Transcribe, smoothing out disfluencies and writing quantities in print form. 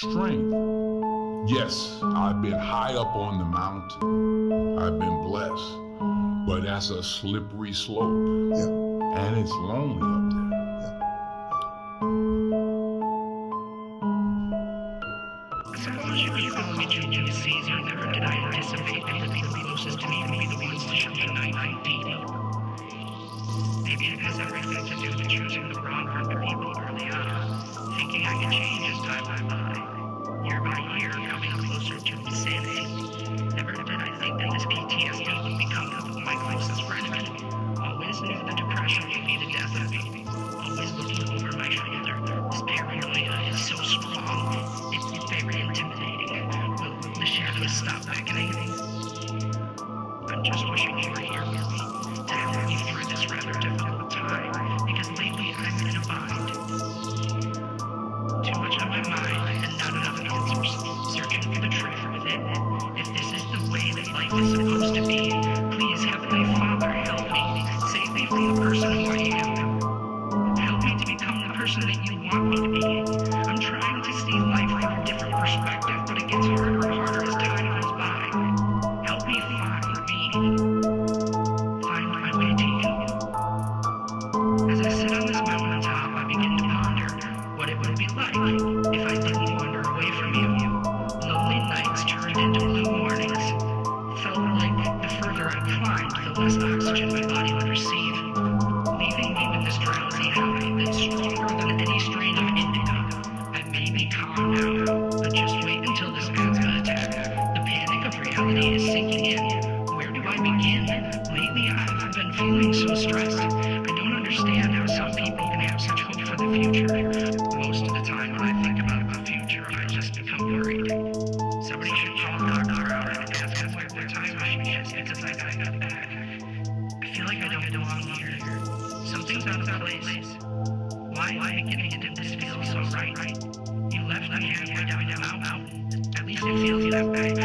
strength. Yes, I've been high up on the mountain. I've been blessed. But that's a slippery slope. Yeah. And it's lonely up there. Sasquatch people call me Julius Caesar. Never did I anticipate that the people closest to me would be the ones to show me 9 feet. Maybe it has everything to do with choosing the wrong group of people early on, thinking I can change as time went by. Year by year, coming closer to insanity. Never did I think that this PTSD would become my closest friend. Always knew the depression would be the death of me. Always looking over my shoulder. This paranoia is so strong. It's very intimidating. Will the shadows stop beckoning? I'm just wishing you were here with me to help me through this rather difficult time, because lately I'm in a bind. Too much on my mind and not enough answers. Searching for the truth within. If this is the way that life is supposed to be, please, Heavenly Father, help me. Save me from the person who I am. Help me to become the person that you want me to be. I'm trying to see life from a different perspective, but it gets harder and harder as time goes by. Help me find my way to you. As I sit on this mountaintop, I begin to ponder what it would be like if I didn't wander away from you. Lonely nights turned into blue mornings. Felt like the further I climbed, the less oxygen my body would receive, leaving me with this drowsy high that's stronger than any strain of indica. I may be calm now, but just wait until this asthma attack. The panic of reality is sinking in. Where do I begin? Lately I've been feeling so stressed. I don't understand how some people can have such hope for the future. Most of the time when I think about the future, I just become worried. Somebody should call a doctor out and ask him where their time machine is, because I got back. I feel like I don't belong here. Something's out of place. Why am I beginning to this feel so right? You left me halfway down the mountain. At least it feels that way.